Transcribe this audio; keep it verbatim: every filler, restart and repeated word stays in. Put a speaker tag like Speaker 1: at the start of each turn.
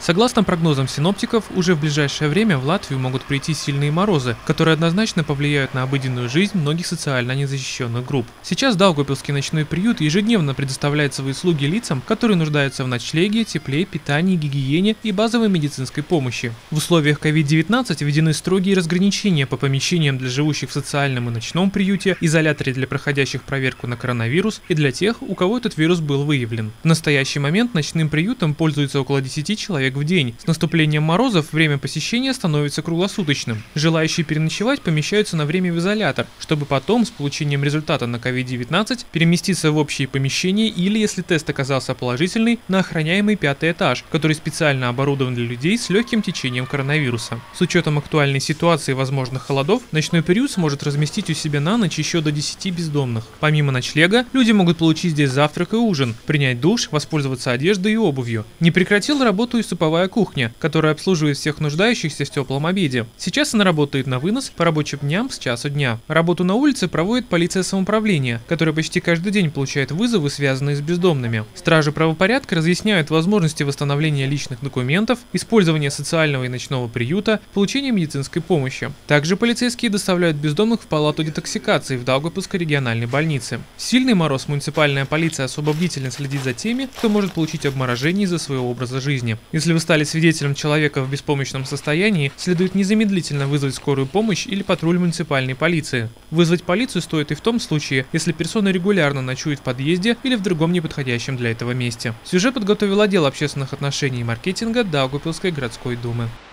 Speaker 1: Согласно прогнозам синоптиков, уже в ближайшее время в Латвию могут прийти сильные морозы, которые однозначно повлияют на обыденную жизнь многих социально незащищенных групп. Сейчас Даугавпилский ночной приют ежедневно предоставляет свои услуги лицам, которые нуждаются в ночлеге, тепле, питании, гигиене и базовой медицинской помощи. В условиях ковид девятнадцать введены строгие разграничения по помещениям для живущих в социальном и ночном приюте, изоляторе для проходящих проверку на коронавирус и для тех, у кого этот вирус был выявлен. В настоящий момент ночным приютом пользуется около десяти человек в день. С наступлением морозов время посещения становится круглосуточным. Желающие переночевать помещаются на время в изолятор, чтобы потом с получением результата на ковид девятнадцать переместиться в общие помещения или, если тест оказался положительный, на охраняемый пятый этаж, который специально оборудован для людей с легким течением коронавируса. С учетом актуальной ситуации и возможных холодов, ночной приют сможет разместить у себя на ночь еще до десяти бездомных. Помимо ночлега, люди могут получить здесь завтрак и ужин, принять душ, воспользоваться одеждой и обувью. Не прекратила работу и суповая кухня, которая обслуживает всех нуждающихся в теплом обеде. Сейчас она работает на вынос по рабочим дням с часу дня. Работу на улице проводит полиция самоуправления, которая почти каждый день получает вызовы, связанные с бездомными. Стражи правопорядка разъясняют возможности восстановления личных документов, использования социального и ночного приюта, получения медицинской помощи. Также полицейские доставляют бездомных в палату детоксикации в Даугавпилской региональной больнице. В сильный мороз муниципальная полиция особо бдительно следит за теми, кто может получить обморожение из-за своего образа жизни. Если вы стали свидетелем человека в беспомощном состоянии, следует незамедлительно вызвать скорую помощь или патруль муниципальной полиции. Вызвать полицию стоит и в том случае, если персона регулярно ночует в подъезде или в другом неподходящем для этого месте. Сюжет подготовил отдел общественных отношений и маркетинга Даугавпилской городской думы.